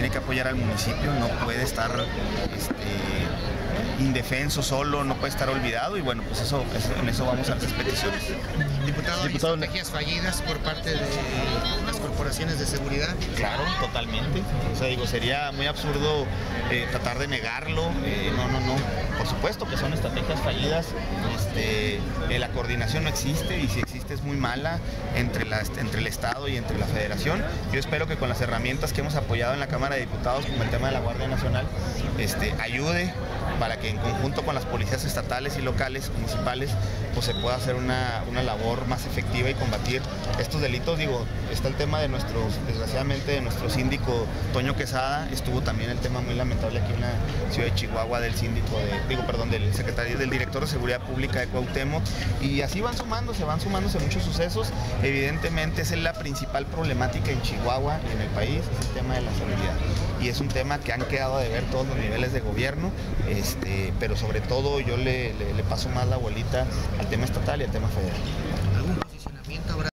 tiene que apoyar al municipio, no puede estar indefenso, solo, no puede estar olvidado, y bueno, pues en eso vamos a las peticiones. Diputado, ¿hay estrategias fallidas por parte de las corporaciones de seguridad? Claro, totalmente. O sea, digo, sería muy absurdo tratar de negarlo. No. Por supuesto que son estrategias fallidas. La coordinación no existe, y si existe es muy mala entre el Estado y entre la Federación. Yo espero que con las herramientas que hemos apoyado en la Cámara de Diputados, como el tema de la Guardia Nacional, ayude para que en conjunto con las policías estatales y locales, municipales, pues se pueda hacer una labor más efectiva y combatir estos delitos. Digo, está el tema de desgraciadamente, de nuestro síndico Toño Quesada. Estuvo también el tema muy lamentable aquí en la ciudad de Chihuahua del del secretario, del director de Seguridad Pública de Cuauhtémoc, y así van sumándose muchos sucesos. Evidentemente esa es la principal problemática en Chihuahua y en el país, es el tema de la seguridad, y es un tema que han quedado a deber todos los niveles de gobierno, pero sobre todo yo le paso más la bolita al tema estatal y al tema federal. ¿Algún posicionamiento habrá